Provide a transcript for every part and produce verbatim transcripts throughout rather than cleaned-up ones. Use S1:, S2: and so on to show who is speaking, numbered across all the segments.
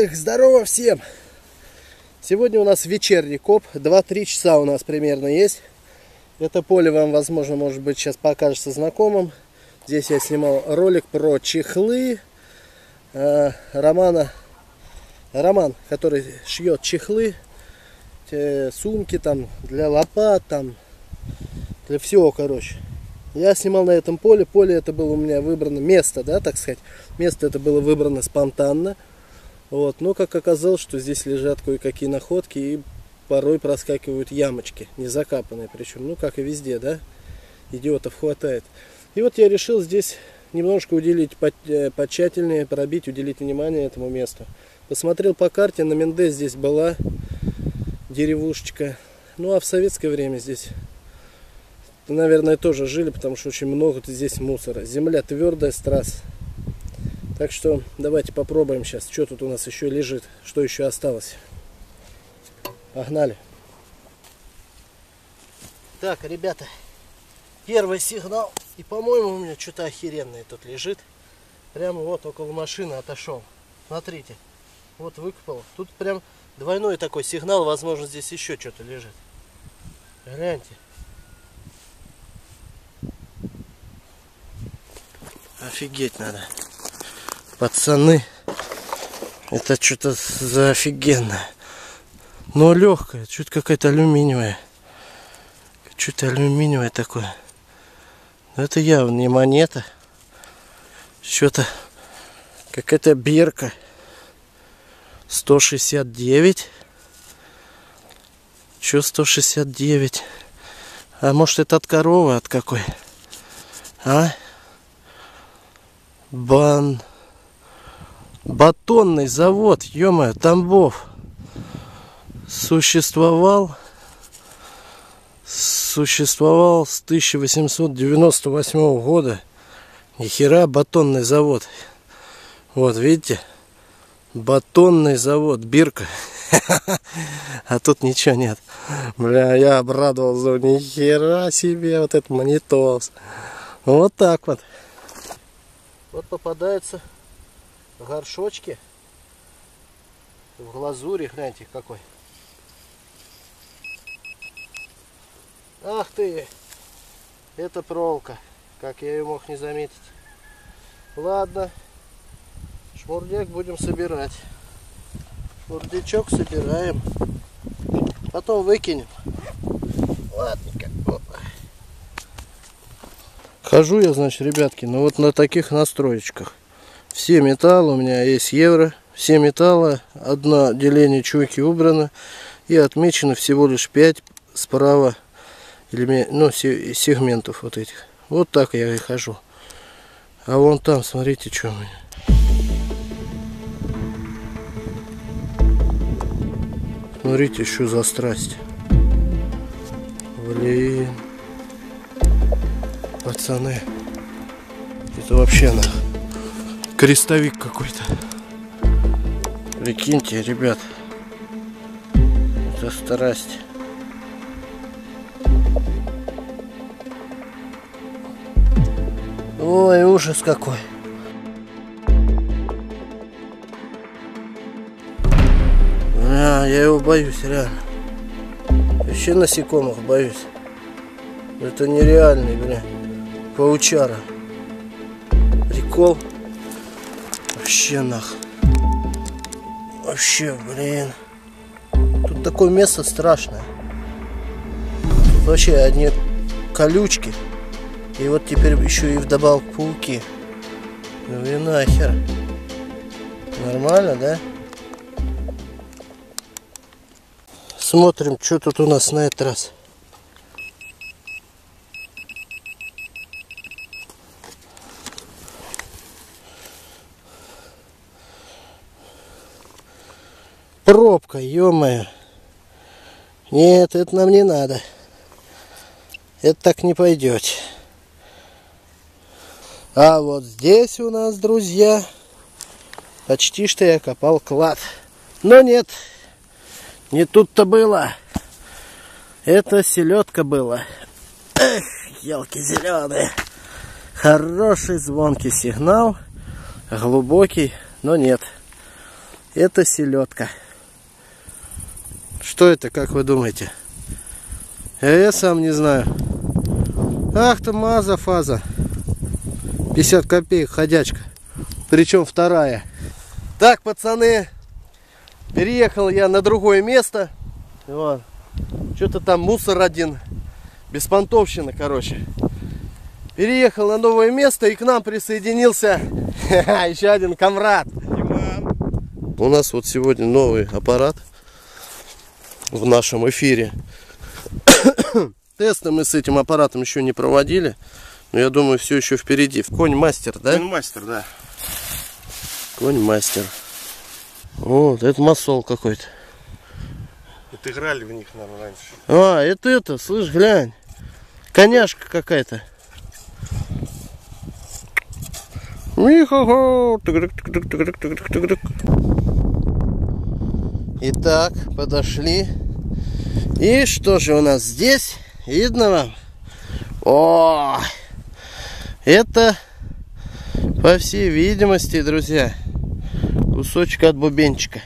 S1: Эх, здорово всем! Сегодня у нас вечерний коп, два-три часа у нас примерно есть. Это поле вам, возможно, может быть, сейчас покажется знакомым. Здесь я снимал ролик про чехлы э, Романа. Роман, который шьет чехлы, те, сумки там для лопат, там для всего, короче. Я снимал на этом поле. Поле это было у меня выбрано, место, да, так сказать. Место это было выбрано спонтанно. Вот. Но как оказалось, что здесь лежат кое-какие находки и порой проскакивают ямочки, не закапанные причем. Ну, как и везде, да, идиотов хватает. И вот я решил здесь немножко уделить потщательнее, пробить, уделить внимание этому месту. Посмотрел по карте, на Менде здесь была деревушечка. Ну, а в советское время здесь, наверное, тоже жили, потому что очень много здесь мусора. Земля твердая, с трасс. Так что давайте попробуем сейчас, что тут у нас еще лежит, что еще осталось. Погнали. Так, ребята, первый сигнал. И, по-моему, у меня что-то охеренное тут лежит. Прямо вот около машины отошел. Смотрите, вот выкопал. Тут прям двойной такой сигнал, возможно, здесь еще что-то лежит. Гляньте. Офигеть надо. Пацаны, это что-то за офигенное. Но легкое, что-то какая-то алюминиевая. Что-то алюминиевое такое. Но это явно не монета. Что-то какая-то бирка. сто шестьдесят девять. Что сто шестьдесят девять? А может это от коровы, от какой? А? Бан... Батонный завод, ё-моё, Тамбов. Существовал... Существовал с тысяча восемьсот девяносто восьмого года. Нихера, батонный завод. Вот, видите? Батонный завод, бирка. А тут ничего нет. Бля, я обрадовался. Нихера себе, вот этот монитор. Вот так вот. Вот попадаются горшочки в глазури. Гляньте, какой. Ах ты! Это проволока. Как я ее мог не заметить. Ладно. Шмурдяк будем собирать. Шмурдячок собираем. Потом выкинем. Ладненько. Хожу я, значит, ребятки, ну вот на таких настроечках. Все металлы у меня есть евро. Все металла. Одно деление чуйки убрано. И отмечено всего лишь пять справа. Ну, сегментов вот этих. Вот так я и хожу. А вон там, смотрите, что у меня. Смотрите, что за страсть. Блин. Пацаны. Это вообще на крестовик какой-то. Прикиньте, ребят. Это страсть. Ой, ужас какой. А, я его боюсь, реально. Вообще насекомых боюсь. Это нереальный, бля. Паучара. Прикол. Вообще нах. Вообще, блин. Тут такое место страшное. Тут вообще одни колючки. И вот теперь еще и вдобавок пауки. Ну и нахер. Нормально, да? Смотрим, что тут у нас на этот раз. Пробка, ё-моё. Нет, это нам не надо. Это так не пойдет. А вот здесь у нас, друзья, почти что я копал клад. Но нет, не тут-то было. Это селедка была. Эх, елки зеленые. Хороший звонкий сигнал. Глубокий, но нет. Это селедка. Что это, как вы думаете? Я сам не знаю. Ах ты, маза фаза. пятьдесят копеек ходячка. Причем вторая. Так, пацаны. Переехал я на другое место. Вот. Что-то там мусор один. Беспонтовщина, короче. Переехал на новое место, и к нам присоединился еще один комрад. У нас вот сегодня новый аппарат в нашем эфире. Тесты мы с этим аппаратом еще не проводили, но я думаю, все еще впереди. Конь-мастер, да?
S2: Конь-мастер, да.
S1: Конь-мастер. Вот, это масол какой-то.
S2: Это играли в них, наверное, раньше.
S1: А, это это, слышь, глянь. Коняшка какая-то. Итак, подошли. И что же у нас здесь? Видно вам? О, это, по всей видимости, друзья, кусочек от бубенчика.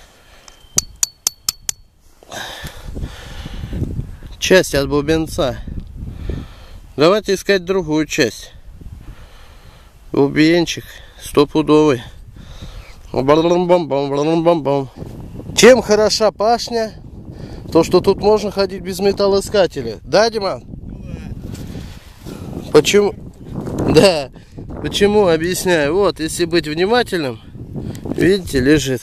S1: Часть от бубенца. Давайте искать другую часть. Бубенчик стопудовый. Чем хороша пашня? То, что тут можно ходить без металлоискателя. Да, Диман? Почему? Да. Почему? Объясняю. Вот, если быть внимательным, видите, лежит.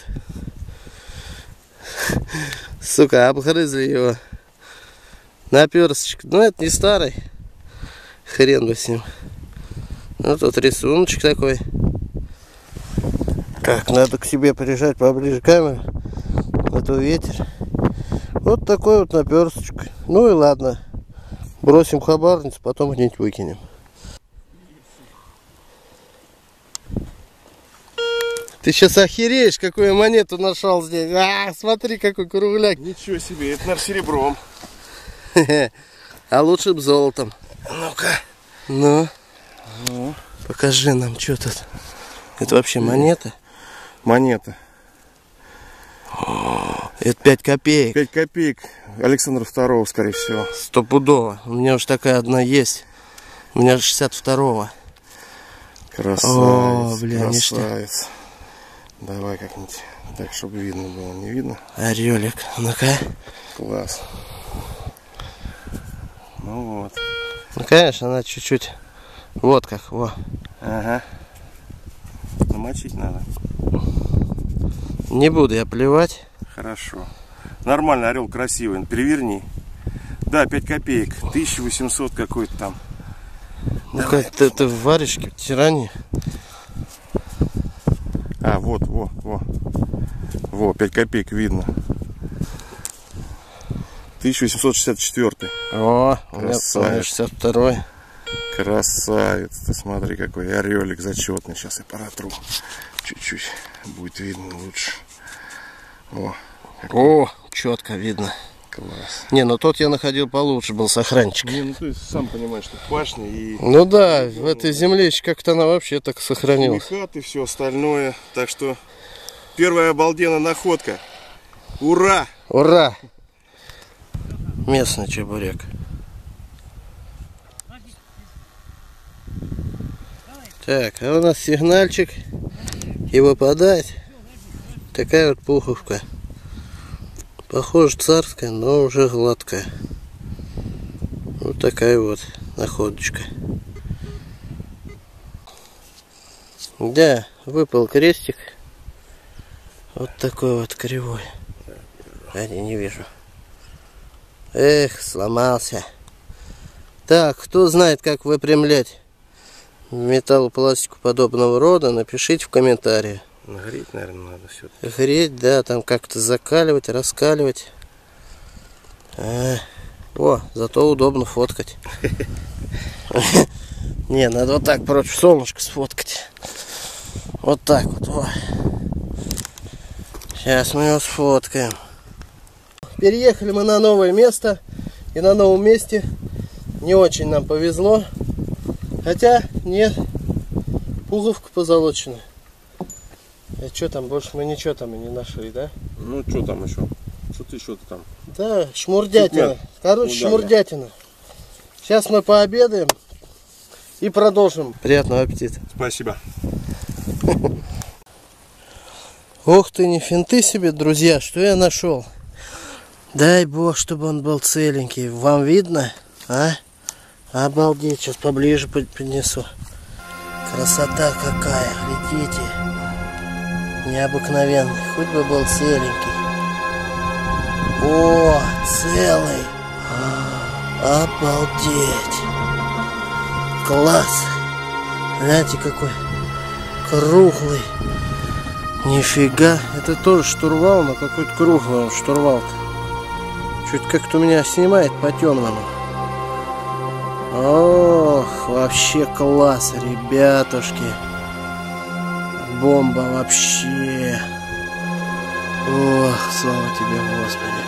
S1: Сука, обгрызли его. Наперсточек. Ну, это не старый. Хрен бы с ним. Ну, тут рисуночек такой. Так, надо к себе прижать поближе камеру. А то ветер. Вот такой вот наперсточек. Ну и ладно. Бросим хабарницу, потом где-нибудь выкинем. Ты сейчас охереешь, какую я монету нашел здесь. А, смотри, какой кругляк.
S2: Ничего себе, это, наверное, серебром.
S1: А лучше б золотом.
S2: Ну-ка.
S1: Ну,
S2: ну,
S1: покажи нам, что тут. Это вообще монета?
S2: Монета.
S1: Это пять копеек.
S2: пять копеек Александра второго, скорее всего.
S1: Стопудово. У меня уж такая одна есть. У меня шестьдесят второго.
S2: Красавец.
S1: О, бля,
S2: красавец. Давай как-нибудь так, чтобы видно было. Не видно?
S1: Орелик. Ну-ка.
S2: Класс. Ну вот.
S1: Ну, конечно, она чуть-чуть. Вот как. Во.
S2: Ага. Намочить надо.
S1: Не буду я плевать.
S2: Хорошо. Нормально, орел красивый. Переверни. Да, пять копеек. тысяча восемьсот какой-то там.
S1: Ну-ка, это, это в варежке, в тиране.
S2: А, вот, во, во. Во, пять копеек видно. тысяча восемьсот шестьдесят четвёртый.
S1: О, у меня шестьдесят второй.
S2: Красавец. Ты смотри, какой орелик зачетный. Сейчас я протру. Чуть-чуть будет видно лучше. О,
S1: О, четко видно.
S2: Класс.
S1: Не, ну тот я находил получше, был с охранчиком.
S2: Не, ну ты сам понимаешь, что пашня и...
S1: Ну да, в этой земле как-то она вообще так сохранилась.
S2: И все остальное. Так что первая обалденная находка. Ура!
S1: Ура! Местный чебурек. Так, а у нас сигнальчик. И выпадает такая вот пуховка. Похоже царская, но уже гладкая. Вот такая вот находочка. Да, выпал крестик. Вот такой вот кривой. А, я не вижу. Эх, сломался. Так, кто знает, как выпрямлять металлопластику подобного рода, напишите в комментариях.
S2: Нагреть, наверное, надо все.
S1: Греть, да, там как-то закаливать, раскаливать. А, о, зато удобно фоткать. Не, надо вот так против солнышка сфоткать. Вот так вот. Сейчас мы его сфоткаем. Переехали мы на новое место. И на новом месте не очень нам повезло. Хотя нет, пуговка позолочена. И что там, больше мы ничего там и не нашли, да?
S2: Ну что там еще? Что-то еще там.
S1: Да, шмурдятина.
S2: Нет.
S1: Короче,
S2: Ну, да,
S1: шмурдятина. Сейчас мы пообедаем и продолжим. Приятного аппетита.
S2: Спасибо.
S1: Ох ты, не финты себе, друзья, что я нашел. Дай бог, чтобы он был целенький. Вам видно? А? Обалдеть, сейчас поближе поднесу. Красота какая, глядите. Необыкновенный, хоть бы был целенький. О, целый. Обалдеть. Класс. Знаете, какой круглый. Нифига. Это тоже штурвал, но какой-то круглый он штурвал-то. Чуть как-то у меня снимает по темному. Ох, вообще класс, ребятушки. Бомба вообще. Ох, слава тебе, Господи.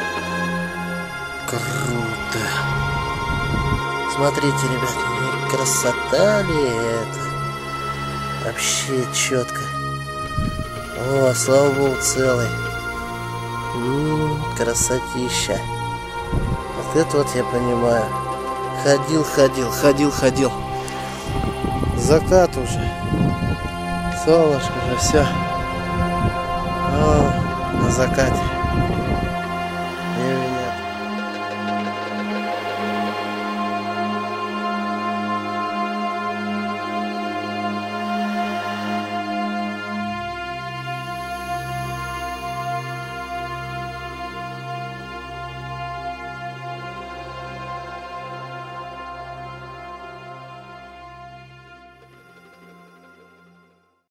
S1: Круто. Смотрите, ребят, не красота ли это? Вообще четко. О, слава Богу, целый. М-м, красотища. Вот это вот я понимаю. Ходил, ходил, ходил, ходил. Закат уже. Солнышко же все. О, на закате.